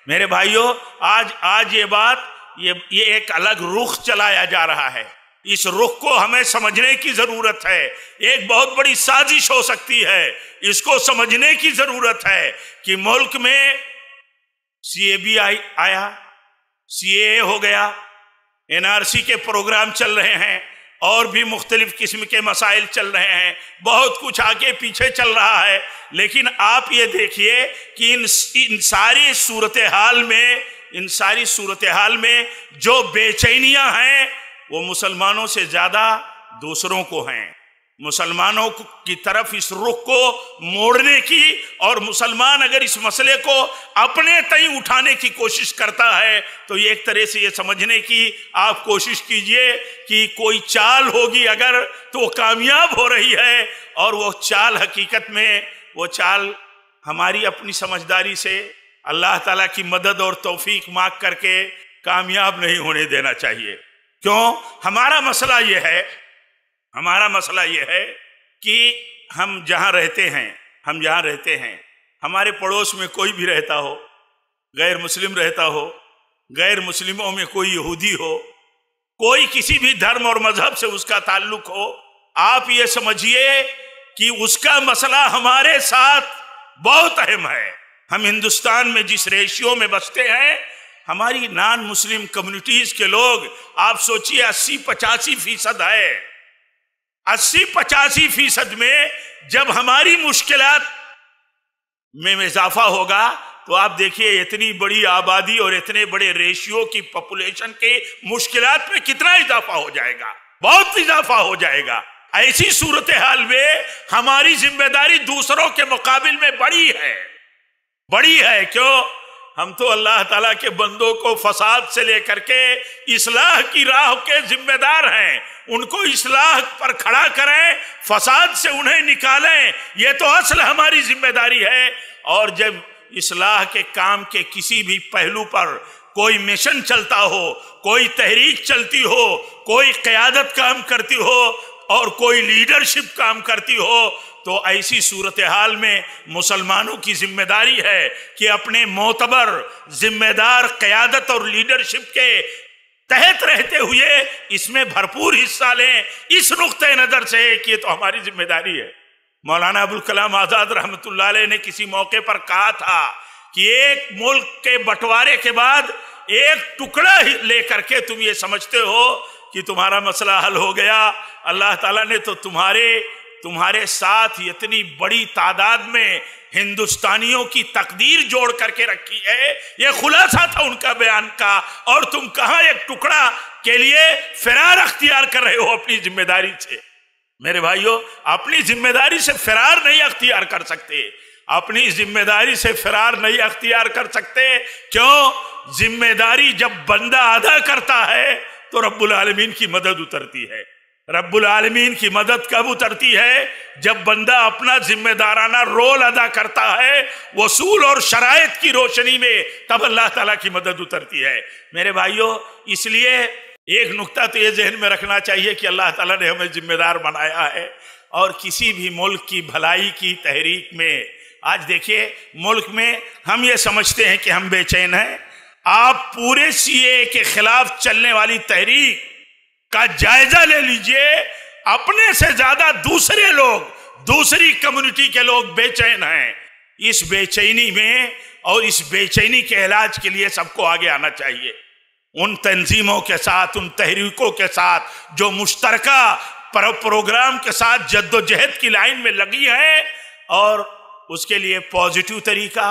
میرے بھائیوں، آج یہ بات یہ ایک الگ رخ چلایا جا رہا ہے۔ اس رخ کو ہمیں سمجھنے کی ضرورت ہے۔ ایک بہت بڑی سازش ہو سکتی ہے، اس کو سمجھنے کی ضرورت ہے کہ ملک میں سی اے بی آیا، سی اے ہو گیا، این آر سی کے پروگرام چل رہے ہیں، اور بھی مختلف قسم کے مسائل چل رہے ہیں، بہت کچھ آگے پیچھے چل رہا ہے۔ لیکن آپ یہ دیکھیے کہ ان ساری صورتحال میں جو بے چینیاں ہیں وہ مسلمانوں سے زیادہ دوسروں کو ہیں۔ مسلمانوں کی طرف اس رخ کو موڑنے کی، اور مسلمان اگر اس مسئلے کو اپنے تئیں اٹھانے کی کوشش کرتا ہے تو یہ ایک طرح سے یہ سمجھنے کی آپ کوشش کیجئے کہ کوئی چال ہوگی اگر تو وہ کامیاب ہو رہی ہے، اور وہ چال حقیقت میں وہ چال ہماری اپنی سمجھداری سے اللہ تعالیٰ کی مدد اور توفیق مانگ کر کے کامیاب نہیں ہونے دینا چاہیے۔ کیوں؟ ہمارا مسئلہ یہ ہے کہ ہم جہاں رہتے ہیں ہمارے پڑوس میں کوئی بھی رہتا ہو، غیر مسلم رہتا ہو، غیر مسلموں میں کوئی یہودی ہو، کوئی کسی بھی دھرم اور مذہب سے اس کا تعلق ہو، آپ یہ سمجھیے کہ اس کا مسئلہ ہمارے ساتھ بہت اہم ہے۔ ہم ہندوستان میں جس ریشیو میں بستے ہیں، ہماری نان مسلم کمیونٹیز کے لوگ آپ سوچئے 80-85% ہے۔ 80-85% میں جب ہماری مشکلات میں اضافہ ہوگا تو آپ دیکھیے اتنی بڑی آبادی اور اتنے بڑے ریشیو کی پاپولیشن کے مشکلات میں کتنا اضافہ ہو جائے گا، بہت اضافہ ہو جائے گا۔ ایسی صورتحال میں ہماری ذمہ داری دوسروں کے مقابل میں بڑی ہے۔ کیوں؟ ہم تو اللہ تعالیٰ کے بندوں کو فساد سے لے کر کے اصلاح کی راہ کے ذمہ دار ہیں۔ ان کو اصلاح پر کھڑا کریں، فساد سے انہیں نکالیں، یہ تو اصل ہماری ذمہ داری ہے۔ اور جب اصلاح کے کام کے کسی بھی پہلو پر کوئی مشن چلتا ہو، کوئی تحریک چلتی ہو، کوئی قیادت کام کرتی ہو اور کوئی لیڈرشپ کام کرتی ہو، تو ایسی صورتحال میں مسلمانوں کی ذمہ داری ہے کہ اپنے معتبر ذمہ دار قیادت اور لیڈرشپ کے تحت رہتے ہوئے اس میں بھرپور حصہ لیں، اس نقطۂ نظر سے کہ یہ تو ہماری ذمہ داری ہے۔ مولانا ابوالکلام آزاد رحمۃ اللہ علیہ نے کسی موقع پر کہا تھا کہ ایک ملک کے بٹوارے کے بعد ایک ٹکڑا لے کر کے تم یہ سمجھتے ہو کہ تمہارا مسئلہ حل ہو گیا، اللہ تعالیٰ نے تو تمہارے ساتھ اتنی بڑی تعداد میں ہندوستانیوں کی تقدیر جوڑ کر کے رکھی ہے۔ یہ خلاصہ تھا ان کا بیان کا، اور تم کہاں ایک ٹکڑا کے لیے فرار اختیار کر رہے ہو اپنی ذمہ داری سے۔ میرے بھائیوں، اپنی ذمہ داری سے فرار نہیں اختیار کر سکتے، اپنی ذمہ داری سے فرار نہیں اختیار کر سکتے۔ کیوں؟ ذمہ داری جب بندہ ادا کرتا ہے تو رب العالمین کی مدد اترتی ہے۔ رب العالمین کی مدد کب اترتی ہے؟ جب بندہ اپنا ذمہ دارانہ رول ادا کرتا ہے اصول اور شرائط کی روشنی میں، تب اللہ تعالیٰ کی مدد اترتی ہے۔ میرے بھائیوں، اس لیے ایک نقطہ تو یہ ذہن میں رکھنا چاہیے کہ اللہ تعالیٰ نے ہمیں ذمہ دار بنایا ہے، اور کسی بھی ملک کی بھلائی کی تحریک میں، آج دیکھیے ملک میں ہم یہ سمجھتے ہیں کہ ہم بے چین ہیں۔ آپ پورے سی اے کے خلاف چلنے والی تحریک کا جائزہ لے لیجئے، اپنے سے زیادہ دوسرے لوگ، دوسری کمیونٹی کے لوگ بے چین ہیں۔ اس بے چینی میں اور اس بے چینی کے علاج کے لیے سب کو آگے آنا چاہیے، ان تنظیموں کے ساتھ، ان تحریکوں کے ساتھ جو مشترکہ پروگرام کے ساتھ جد و جہد کی لائن میں لگی ہیں، اور اس کے لیے پازیٹیو طریقہ،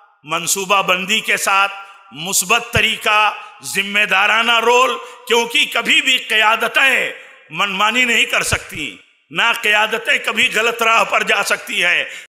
منصوبہ بندی کے ساتھ مثبت طریقہ، ذمہ دارانہ رول، کیونکہ کبھی بھی قیادتیں منمانی نہیں کر سکتی، نہ قیادتیں کبھی غلط راہ پر جا سکتی ہیں۔